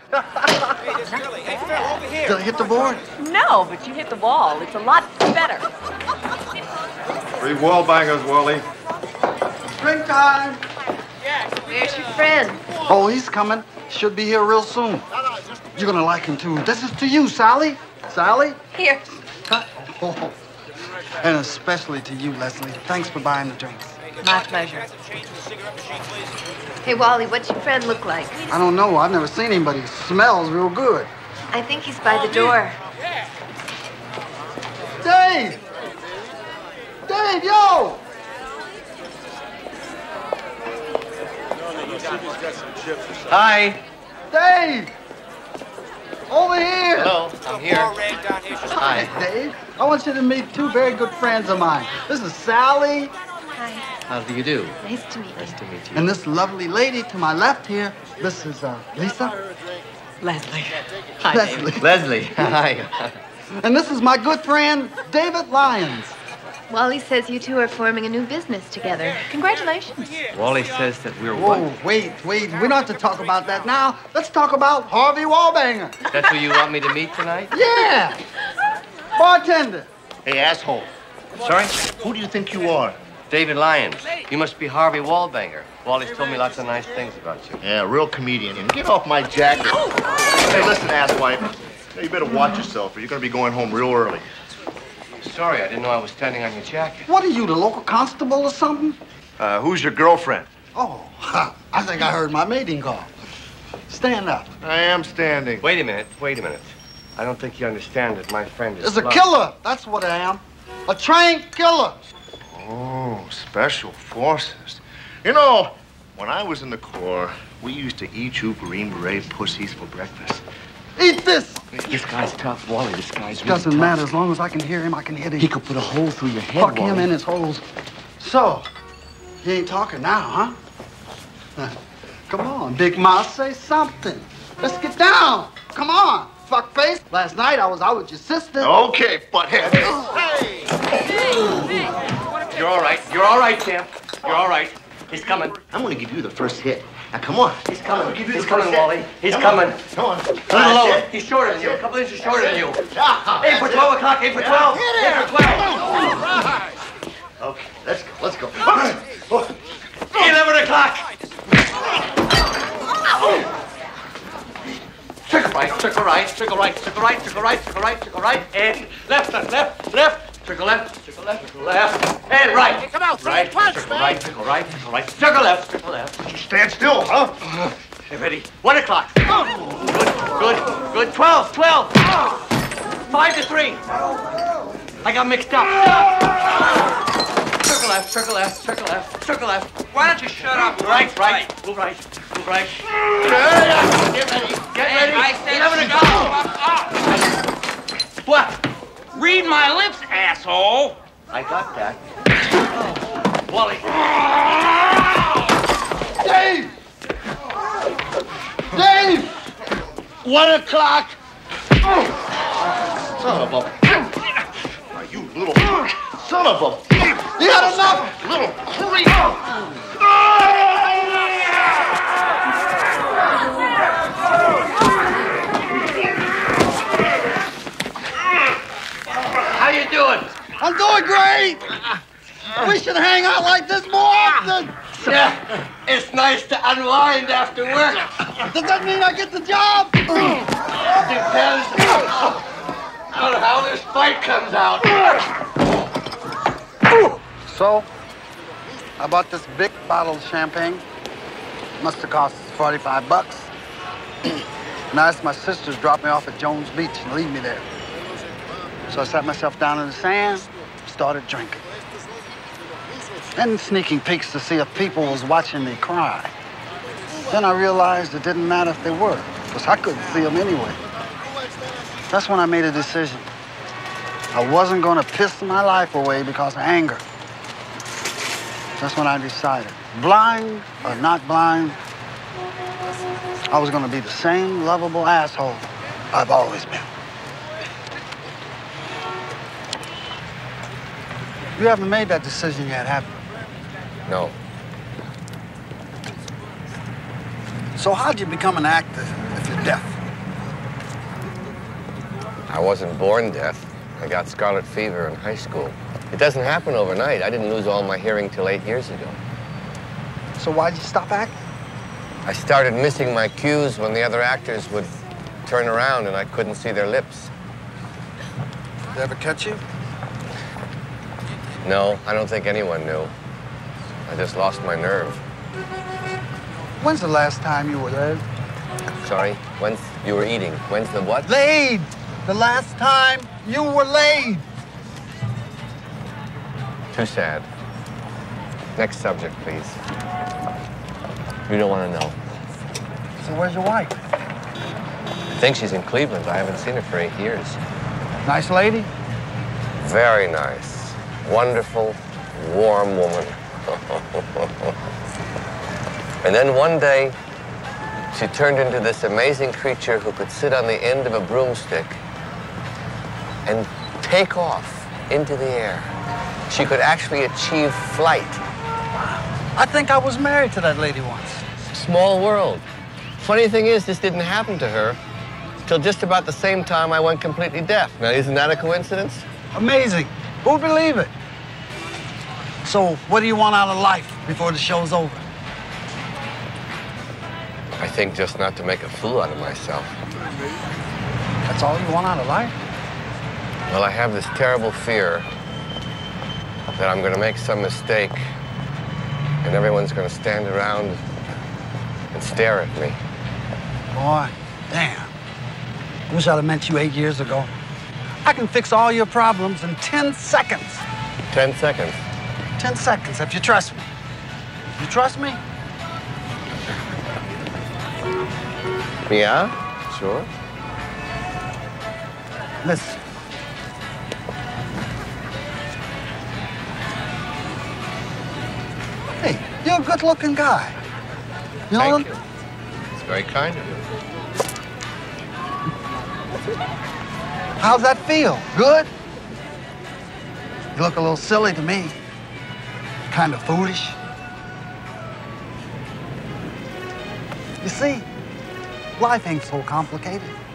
Hey, this Curly. Hey, Phil, over here. Did I hit the board? No, but you hit the wall. It's a lot better. 3 wall bangers, Wally. Drink time. Where's your friend? Oh, he's coming. Should be here real soon. You're gonna like him too. This is to you, Sally. Sally? Here. Oh. And especially to you, Leslie. Thanks for buying the drinks. My pleasure. Hey, Wally, what's your friend look like? I don't know. I've never seen him, but he smells real good. I think he's by the door. Dave! Dave, yo! Hi. Dave! Over here! Hello, I'm here. Hi. Dave, I want you to meet 2 very good friends of mine. This is Sally. Hi. How do you do? Nice to meet you. Nice to meet you. And this lovely lady to my left here, this is Lisa. Leslie. Hi, Leslie. Leslie. Hi. And this is my good friend, David Lyons. Wally says you two are forming a new business together. Congratulations. Wally says that we're Whoa, what? wait. We don't have to talk about that now. Let's talk about Harvey Wallbanger. That's who you want me to meet tonight? Yeah! Bartender. Hey, asshole. Sorry? Who do you think you are? David Lyons. You must be Harvey Wallbanger. Wally's told me lots of nice things about you. Yeah, real comedian. And get off my jacket. Hey, listen, asswipe. You better watch yourself or you're going to be going home real early. Sorry, I didn't know I was standing on your jacket. What are you, the local constable or something? Who's your girlfriend? Oh, I think I heard my mating call. Stand up. I am standing. Wait a minute. I don't think you understand that my friend is It's a Love. killer. That's what I am. A trained killer. Oh, special forces. You know, when I was in the Corps, we used to eat you Green Beret pussies for breakfast. Eat this. This guy's tough, Wally. This guy's really Doesn't tough. matter. As long as I can hear him, I can hit him. He could put a hole through your head, Fuck Wally. him in his holes. So, you ain't talking now, huh? Come on, Big Mouth, say something. Let's get down. Come on, fuckface. Last night I was out with your sister. Okay, butthead. Hey! You're all right. You're all right, Sam. You're all right. He's coming. I'm going to give you the first hit. Now, come on. He's coming. Give you He's the coming, first Wally. hit. He's Come coming. on. Come on. A little lower. He's shorter than you. A couple inches shorter than you. Aim for 12 o'clock. Aim for 12. Aim for 12. Okay, let's go. 11 o'clock. Trickle right, trickle right, trickle right, trickle right, trickle right, trickle right, trickle right, and left, trickle left, trickle left, and right. Hey, come out, Right, punch, trickle man. right, trickle right, trickle right, trickle left, trickle left. You stand still, huh? Get ready. 1 o'clock. Good. 12. 5 to 3. I got mixed up. Trickle left, trickle left, trickle left, trickle left. Why don't you shut up? Right. Move right. Get ready. I said 11 o'clock. What? Read my lips, asshole. I got that. Wally. Dave! 1 o'clock. Son of a... Now, you little... Son of a... You had enough? Little creep. How you doing? I'm doing great. We should hang out like this more often. Yeah, it's nice to unwind after work. Does that mean I get the job? Depends on how this fight comes out. So, I bought this big bottle of champagne. Must have cost 45 bucks. And I asked my sister to drop me off at Jones Beach and leave me there. So I sat myself down in the sand, started drinking. And sneaking peeks to see if people was watching me cry. Then I realized it didn't matter if they were, because I couldn't see them anyway. That's when I made a decision. I wasn't going to piss my life away because of anger. That's when I decided, blind or not blind, I was going to be the same lovable asshole I've always been. You haven't made that decision yet, have you? No. So how'd you become an actor if you're deaf? wasn't born deaf. I got scarlet fever in high school. It doesn't happen overnight. I didn't lose all my hearing till 8 years ago. So why'd you stop acting? I started missing my cues when the other actors would turn around and I couldn't see their lips. Did they ever catch you? No, I don't think anyone knew. I just lost my nerve. When's the last time you were laid? Sorry, when's you were eating? When's the what? Laid! The last time you were laid! Too sad. Next subject, please. You don't want to know. So where's your wife? I think she's in Cleveland. I haven't seen her for 8 years. Nice lady? Very nice. Wonderful, warm woman. And then one day, she turned into this amazing creature who could sit on the end of a broomstick and take off into the air. She could actually achieve flight. I think I was married to that lady once. Small world. Funny thing is, this didn't happen to her till just about the same time I went completely deaf. Now, isn't that a coincidence? Amazing. Who'd believe it? So, what do you want out of life before the show's over? I think just not to make a fool out of myself. That's all you want out of life? Well, I have this terrible fear that I'm going to make some mistake and everyone's going to stand around and stare at me. Boy, damn. Wish I'd have met you 8 years ago. I can fix all your problems in 10 seconds. 10 seconds? 10 seconds, if you trust me. You trust me? Yeah, sure. Listen. Hey, you're a good-looking guy. You know Thank you. It's very kind of you. How's that feel? Good? You look a little silly to me. Kind of foolish. You see, life ain't so complicated.